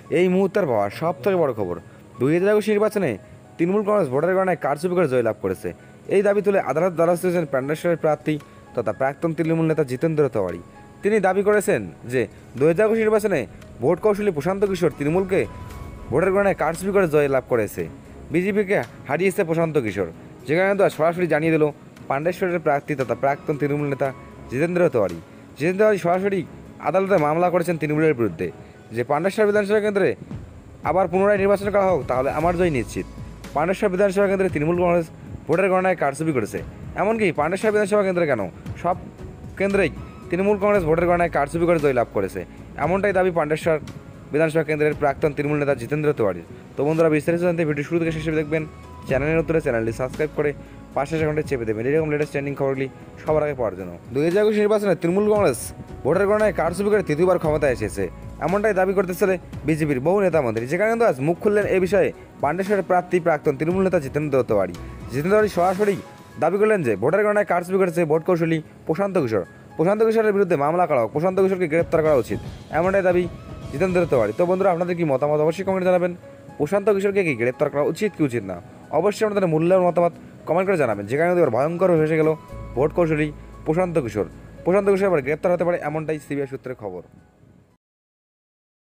এই মুহূর্তের পাওয়া সব থেকে বড় খবর, 2021 নির্বাচনে তৃণমূল কংগ্রেস ভোটের গণনায় কারচুপি করে জয়লাভ করেছে। এই দাবি তুলে আদালত দ্বারস্থ হয়েছেন পান্ডেশ্বরের প্রার্থী তথা প্রাক্তন তৃণমূল নেতা জিতেন্দ্র তেওয়ারি। তিনি দাবি করেছেন যে 2021 নির্বাচনে ভোট কৌশলী প্রশান্ত কিশোর তৃণমূলকে ভোটের গণনায় কারচুপি করে জয়লাভ করেছে। বিজেপিকে হারিয়েছে প্রশান্ত কিশোর, যেখানে তো সরাসরি জানিয়ে দিল পান্ডেশ্বরের প্রার্থী তথা প্রাক্তন তৃণমূল নেতা জিতেন্দ্র তেওয়ারি। জিতেন্দ্র তেওয়ারি সরাসরি আদালতে মামলা করেছেন তৃণমূলের বিরুদ্ধে যে পান্ডেশ্বর বিধানসভা কেন্দ্রে আবার পুনরায় নির্বাচন করা হোক, তাহলে আমার জয় নিশ্চিত। পান্ডেশ্বর বিধানসভা কেন্দ্রে তৃণমূল কংগ্রেস ভোটের গণনায় কারচুপি করেছে। এমনকি পান্ডেশ্বর বিধানসভা কেন্দ্রে কেন, সব কেন্দ্রেই তৃণমূল কংগ্রেস ভোটের গণনায় কারচুপি করে জয়লাভ করেছে, এমনটাই দাবি পান্ডেশ্বর বিধানসভা কেন্দ্রের প্রাক্তন তৃণমূল নেতা জিতেন্দ্র তেওয়ারির। তো বন্ধুরা, বিস্তারিত জানতে ভিডিও শুরু থেকে শেষে দেখবেন। চ্যানেলের উত্তরে চ্যানেলটি সাবস্ক্রাইব করে পাশে সেখানে চেপে দেবেন এরকম লেটেস্ট ট্রেন্ডিং খবরগুলি সবার আগে পাওয়ার জন্য। 2021 নির্বাচনে তৃণমূল কংগ্রেস ভোটের গণনায় কারচুপি করে তৃতীয়বার ক্ষমতায় এসেছে, এমনটাই দাবি করতেছে বিজেপির বহু নেতা মন্ত্রী। যেখানে কিন্তু আজ মুখ খুললেন এ বিষয়ে পান্ডেশ্বরের প্রার্থী প্রাক্তন তৃণমূল নেতা জিতেন্দ্র তেওয়ারি। জিতেন্দ্র তেওয়ারি সরাসরি দাবি করলেন যে ভোটের গণনায় কারচুপি করেছে ভোট কৌশলী প্রশান্ত কিশোর। প্রশান্ত কিশোরের বিরুদ্ধে মামলা করা হোক, প্রশান্ত কিশোরকে গ্রেপ্তার করা উচিত, এমনটাই দাবি জিতেন্দ্র তেওয়ারি। তো বন্ধুরা, আপনাদের কি মতামত অবশ্যই কমেন্টে জানাবেন। প্রশান্ত কিশোরকে কি গ্রেপ্তার করা উচিত কি উচিত না, অবশ্যই আপনাদের মূল্যের মতামত কমেন্ট করে জানাবেন। যেখানে এবার ভয়ঙ্কর হয়ে গেল ভোট কৌশলী প্রশান্ত কিশোর। প্রশান্ত কিশোর আবার গ্রেপ্তার হতে পারে, এমনটাই সিবিআই সূত্রে খবর।